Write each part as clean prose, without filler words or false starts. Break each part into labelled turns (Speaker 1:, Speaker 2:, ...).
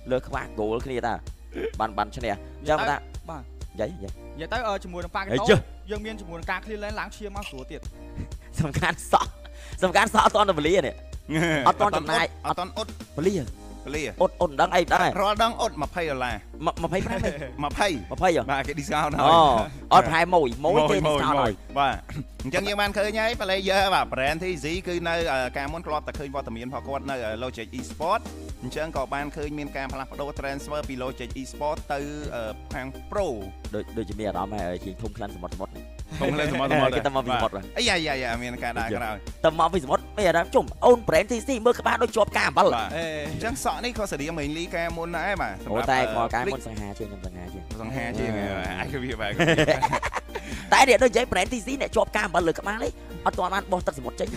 Speaker 1: លើខ្វះ goal គ្នាតាបានឈ្នះអញ្ចឹងតា
Speaker 2: បាទ
Speaker 1: និយាយ
Speaker 2: ទៅជាមួយនឹងប៉ាកេតូយើងមានជាមួយនឹងការ clear lane ឡើងឈាមមកស្រួលទៀត
Speaker 1: សំខាន់សក់អត់តន់ទៅវេលានេះអត់តន់ចំណាយ
Speaker 3: អត់តន់អត់
Speaker 1: វេលាអត់ដឹងអីដែរ
Speaker 3: រាល់ដងអត់$20
Speaker 1: 25
Speaker 3: 20បាទគេ discount ហើយ
Speaker 1: អត់ប្រហែលមួយគេ discount ហើយ
Speaker 3: បាទអញ្ចឹងយើងបានឃើញហើយ player បាទ brand TZ គឺនៅការមុនធ្លាប់តែឃើញវត្តមានរបស់គាត់នៅ Logic Esport អញ្ចឹងក៏បានឃើញមានការផ្លាស់ប្ដូរ transfer ពី Logic Esport ទៅខាង Pro
Speaker 1: ដូចជាមានអារម្មណ៍ហើយជាងធំខ្លាំងសមុទ្រ
Speaker 3: ធំខ្លាំងសមុទ្រ
Speaker 1: គេទៅមកពីសមុទ្រ
Speaker 3: អាយ៉ាមានការដើរក្រោយ
Speaker 1: ទៅមកពីសមុទ្រមានអារម្មណ៍ជុំអូន brand TZ មើលក្បាលដូចជាប់ការអំបិល
Speaker 3: អញ្ចឹងសក់នេះក៏សេរី mainly ការមុនដែរបាទ
Speaker 1: សម្រាប់តែមកការមុនសង្ហាជាងខ្ញុំ
Speaker 3: សង្ហាជាងអាចវាបាទ
Speaker 1: តែនេះដូចនិយាយ brand TZ អ្នកជាប់ការអំបិលលើក្បាលនេះអត់ទាន់បានបោះទឹកសមុទ្រចេញ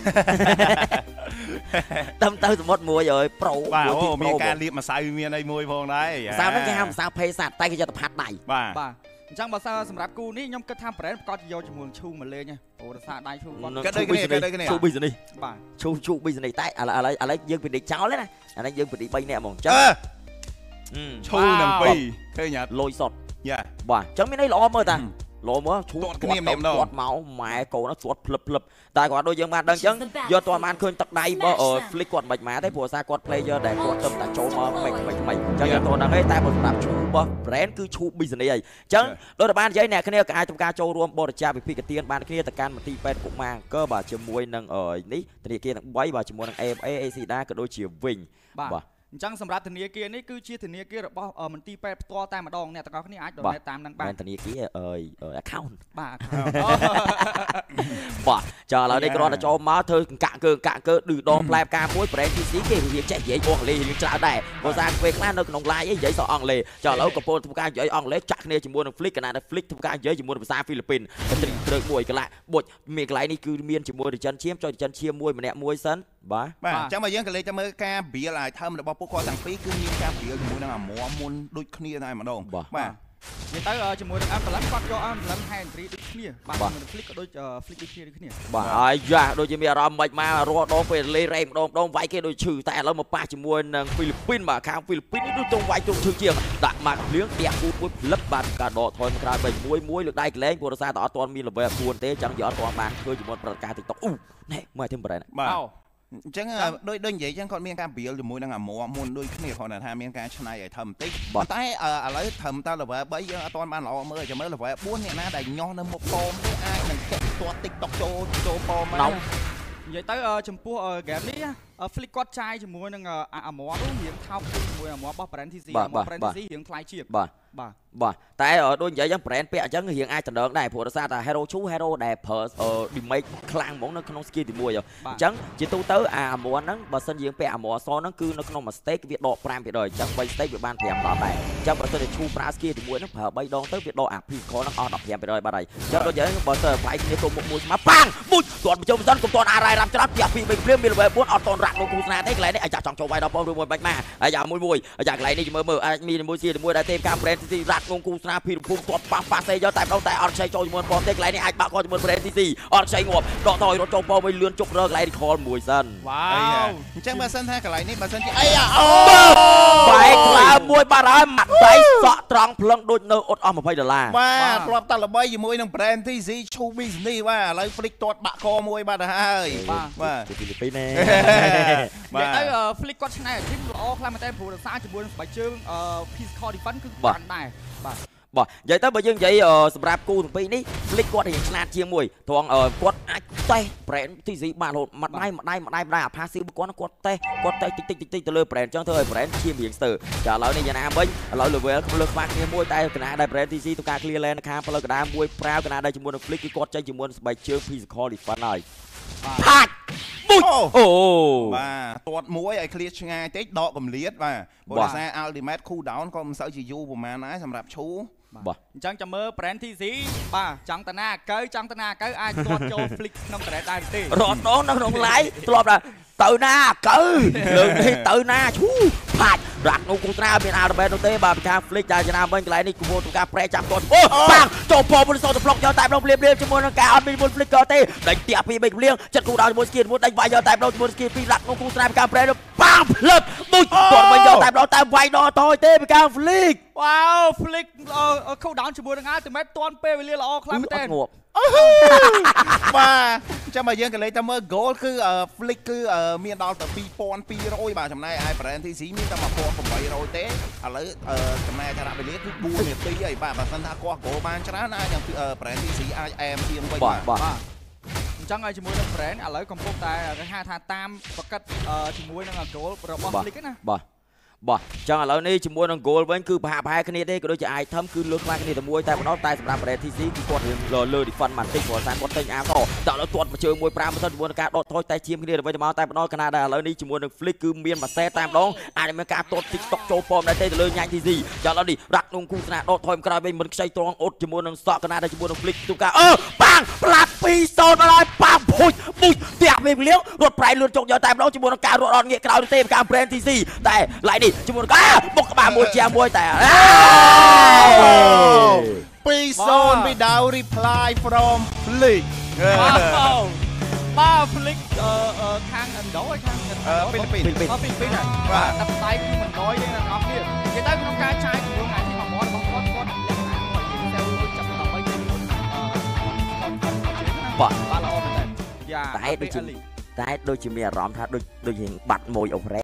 Speaker 1: ទៅសមុទ្រមួយហើយប្រូ
Speaker 3: មានការលាបម្សៅមានអីមួយផងដែរ
Speaker 1: ម្សៅហ្នឹងគេហៅម្សៅភេសជ្ជៈតែគេយកទៅផាត់ដៃ
Speaker 2: បាទអញ្ចឹងបើសម្រាប់គូនេះខ្ញុំគិតថា brand ប្រកាសយកជាមួយឈូមកលេងព្រោះរសារដៃឈូ
Speaker 3: គាត់ដូចគ្នា
Speaker 1: ឈូ business
Speaker 2: បាទ
Speaker 1: ឈូ business តែឥឡូវយើងពិនិត្យចោលណាអានេះយើងពិនិត្យ3នាក់ហ្មងអញ្ចឹង
Speaker 3: ឈូនឹង2ឃើញអត់
Speaker 1: លុយសុត
Speaker 3: យ៉ា
Speaker 1: បាទអញ្ចឹងមានអីល្អមើលតាលោមកឈូ
Speaker 3: គ្នាម្ដង
Speaker 1: គាត់មកម៉ែកូនគាត់ភ្លឹបតែគាត់ដូចយើងបានដឹងអញ្ចឹងយកតបានឃើញទឹកដៃបើ flick គាត់មិនមកទេព្រោះសារគាត់ player ដែលគាត់ទៅតែចូលមកមិនអញ្ចឹងយើងតដឹងទេតែបើសម្រាប់ឈូរបស់ brand គឺឈូ business ហើយអញ្ចឹងដូចតែបាននិយាយអ្នកគ្នាក៏អាចធ្វើការចូលរួមបរិច្ចាគវិភាគទានបានគ្នាទៅកាន់មន្ទីរពេទ្យកុមារអង្គរបាទជាមួយនឹងនេះធនាគារទាំង3បាទជាមួយនឹង AFA ACDA ក៏ដូចជាវិញ
Speaker 2: បាទអញ្ចឹងសម្រាប់ធនាគារនេះគឺជាធនាគាររបស់មន្ទីរពេទ្យផ្ទាល់តែម្ដងអ្នកទាំងអស់គ្នាអាចដូរតាមនឹងបាន
Speaker 1: ធនាគារaccount
Speaker 2: បាទ
Speaker 1: បាទចាឥឡូវនេះគ្រាន់តែចូលមកធ្វើកាក់កើឌឺដងផ្លែផ្កាមួយ brand TC គេរៀងចេះនិយាយអង់គ្លេសរៀងច្រើនដែរព្រោះសារពេលខ្លះនៅក្នុង live និយាយសអង់គ្លេសចាឥឡូវកំពុងធ្វើការនិយាយអង់គ្លេសចាក់គ្នាជាមួយនឹង Flick កណា Flick ធ្វើការនិយាយជាមួយនឹងភាសាហ្វីលីពីនត្រឹកមួយកន្លះបុចមានកន្លែងនេះគឺមានជាមួយ Region ឈាមចុច Region ឈាមមួយម្នាក់មួយសិនបាទ
Speaker 3: អញ្ចឹងបើយើងក៏លេខទៅមើលការ build ឲ្យថើមរបស់ពួកគាត់ទាំងពីរគឺមានការ build ជាមួយនឹងអាមួមុនដូចគ្នាតែម្ដង
Speaker 2: បាទនិយាយទៅជាមួយនឹង Amblem គាត់យក Amblem Henry ដូចគ្នាបាទមួយ Flick ក៏ដូច Flick ដូចគ្នា
Speaker 1: បាទហើយយ៉ាដូចជាមានអារម្មណ៍មិនមករស់ដងពេលលេរ៉េម្ដងវាយគេដូចឈឺតែឥឡូវមកប៉ះជាមួយនឹងហ្វីលីពីនបាទខាងហ្វីលីពីននេះដូចទៅវាយទៅឈឺជាងដាក់មកលៀងតាក់គូមួយផ្លឹបបាទការដកថយក្រោយបីមួយលើកដៃកលែងព្រោះសារតែអត់ទាន់មាន level 4ទេអញ្ចឹងយកអត់ទាន់បានធ្វើជាមួយប្រតិការ TikTok អូណែមើលthêm brand
Speaker 3: បាទអញ្ចឹងដូចនិយាយអញ្ចឹងគាត់មានការ build ជាមួយនឹងអាមួមុនដូចគ្នាគ្រាន់តែថាមានការឆ្នៃឲ្យថឹមបន្តិចតែឥឡូវថឹមត level 3យើងអត់ទាន់បានល្អមើលចាំមើល level 4អ្នកណាដែលញាស់នៅមុខប៉មទេអាចនឹងទាក់ទាត់ TikTok ចូលប៉មមក
Speaker 2: និយាយទៅចំពោះ game នេះ Flick គាត់ចាយជាមួយនឹងអាមួនោះរៀងថោកជាមួយអាមួរបស់ brand TC អាមួ brand TC រៀងថ្លៃជាង
Speaker 1: បាទតែដូចនិយាយអញ្ចឹង brand ពាក់អញ្ចឹងរៀងអាចតំណងដែរព្រោះដោយសារតែ Hero Chu Hero ដែលប្រើ remake ខ្លាំងហ្មងនៅក្នុង skin ទី1អញ្ចឹងជាទូទៅអាមួហ្នឹងបើសិនយើងពាក់អាមួអសហ្នឹងគឺនៅក្នុងមួយ stake វាដក 5% អញ្ចឹង3 stake វាបាន5ដុល្លារដែរអញ្ចឹងបើសិនជា Chu ប្រើ skin ទី1ហ្នឹងប្រើ3ដងទៅវាដកអា physical ហ្នឹងអស់ 15% បាត់ហើយអញ្ចឹងដូចយើងបើសិនវាយគ្នាទៅមុខមួយស្មើប៉ាំងបុចគាត់បញ្ចុះមិនសិនកុំតន់អារ៉ៃរ៉ាំច្រាប់ពី3ព្រាមមាន level 4អត់តន់រ៉ាក់លោកគ្រូស្នាទេកន្លែងនេះអាចចង់ចូលវាយដល់បងឬមួយបាច់មកហើយយ៉ាមួយអាយ៉ាកន្លែងនេះមើលអាចមានមួយស៊ីមួយដែរទេការ brand TC រ៉ាក់ងគូស្នាភីរភូមិគាត់ប៉ះសេយកតែម្ដងតែអត់ខ្ចីចូលជាមួយបងទេកន្លែងនេះអាចបាក់គាត់ជាមួយ brand TC អត់ខ្ចីងាប់ដកថយរត់ចូលបងវិញលឿនជប់រើកន្លែង recall មួយសិន
Speaker 2: វ៉ាវ
Speaker 3: អញ្ចឹងបើសិនថាកន្លែងនេះបើសិនជាអីអូ
Speaker 1: បែកក្លើមួយបាត់ហើយម៉ាត់ដៃសក់ត្រង់ភ្លឹងដូចនៅអត់អស់$20
Speaker 3: បាទធ្លាប់តែល្បីជាមួយនឹង brand TC ឈូ business បាទឥឡូវ Flick ទាត់បាក់កមួយបាត់ទៅហើយ
Speaker 1: បាទពីពីពីណែ
Speaker 2: និយាយទៅ Flick គាត់ឆ្នៃអាជីពល្អខ្លាំងមែនតើព្រោះរសារជាមួយនឹងស្បែកជើង physical defense គឺបានដែរបាទ
Speaker 1: និយាយទៅបើយើងនិយាយសម្រាប់គូទាំងពីរនេះ Flick គាត់រៀងឆ្លាតជាងមួយត្រង់គាត់អាចតេះ brand TC បានរហូតម្ដាយអា passive គាត់តេះតិចទៅលើ brand អញ្ចឹងធ្វើឲ្យ brand ឈាមរៀងស្ទើរចាឥឡូវនេះយ៉ាងណាមិញឥឡូវ level លើខ្វះគ្នាមួយតែកណាដែល brand TC ទៅការ clear lane ខាងផ្លូវកណ្ដាលមួយប្រាវកណាដែលជាមួយនឹង Flick គឺគាត់ចេញជាមួយស្បែកជើង physical defense ហើយផាច់បុចអូ
Speaker 3: បាទទាត់មួយឲ្យ clear ឆ្ងាយតិចដកកម្លៀតបាទព្រោះសារ ultimate cool down ក៏មិនសូវជាយូរប្រហែលដែរសម្រាប់ឈូ
Speaker 2: បាទអញ្ចឹងចាំមើល brand TC បាទចង់តាណាកៅអាចទាត់ចូល Flick ក្នុង brand ដែរទេ
Speaker 1: រត់ដងនៅក្នុង live ធ្លាប់ដែរទៅណាកៅលើកនេះទៅណាឈូផាច់រ៉ាក់នោះគូត្រាមានអារ៉ាបេនោះទេបាទពីខាង Flick ចាចំណាំវិញកន្លែងនេះគូទូការប្រែចាប់ទាត់អូបាំងចូលពោមុនសូនទៅប្លុកយកតែប្លុកភ្លាមជាមួយនឹងការអត់មានមុន Flick ក៏ទេដេញតាក់ពី3ភ្លៀងចិត្តគូដល់ជាមួយស្គីមួយដេញវាយយកតែប្លុកជាមួយស្គីពីររ៉ាក់នោះគូត្រាពីខាងប្រែនោះបាំងភ្លឹបបុយទាត់វិញយកតែប្លុកតែវាយដល់តយទេពីខាង Flick
Speaker 2: វ៉ាវ Flick ខូដោនជាមួយនឹង Ultimate ទាន់ពេលវេលាល្អខ្លាំងមែនទេ
Speaker 3: បាទចាំមកយើងក៏លេខតែមើល goal គឺ Flick គឺមានដល់ទៅ2200បាទចំណាយឯ Brand TC មានតែ1800ទេឥឡូវចំណាយថារយៈវេលាគឺ4នាទីហើយបាទបើមិនថាគាត់ goal បានច្រើនអាចនឹង Brand TC អាចអែមទៀតវិញ
Speaker 1: បាទ
Speaker 2: អញ្ចឹងហើយជាមួយនឹង Brand ឥឡូវកំពុងតែគេហៅថាតាមប្រកាសជាមួយនឹង goal របស់ Flick ណា
Speaker 1: បាទចឹងឥឡូវនេះជាមួយនឹង goal វិញគឺប្រហាក់ប្រហែលគ្នាទេក៏ដូចជា item គឺលើខ្លាំងគ្នាតែមួយតែម្ដងតែសម្រាប់ Brand TC គឺគាត់រៀងលើ defend បន្តិចព្រោះតែគាត់ទិញអាកដល់លើទាត់មកជើងមួយ5%ជាមួយនឹងការដកថយតែជាមគ្នាទៅវិញទៅមកតែម្ដងកណាដែរឥឡូវនេះជាមួយនឹង Flick គឺមានម៉ាសេតែម្ដងអាចមានការទាត់ TikTok ចូលពំដែរទេទៅលើញ៉ាញ់ TC ចឹងឥឡូវនេះរ៉ាក់ក្នុងគូស្នាដកថយមកក្រោយវិញមិនខ្ចីត្រង់អ៊ុតជាមួយនឹងសក់កណាដែរជាមួយនឹង Flick ទូការបាំងផ្លាត់2-0ដល់ហើយប៉ាំភុយបុយតាក់វាលៀងរត់ប្រៃលឿនចុកយកតែម្ដងជាមួយនឹងការរត់អត់ងាកក្រោយទេការ Brand TC តែឡៃនេះជាមួយនឹងបុកក្បាលមួយជាមួយតែ
Speaker 3: 2-0 without reply from Flick
Speaker 2: បាទ Flick ខាងឥណ្ឌូហើយខាង
Speaker 3: ហ្វីលីពីន
Speaker 2: បាទតែដៃគឺមិនដយទេអ្នកនរគ្នានិយាយទៅក្នុងការចាយជាមួយថ្ងៃទី1របស់គាត់លក្ខណៈគាត់និយាយទៅលុយចាប់ដើម្បីទៅបាទល្អមែនតើ
Speaker 1: តែដូចជាមានអារម្មណ៍ថាដូចរៀងបាត់មួយអូរ៉េ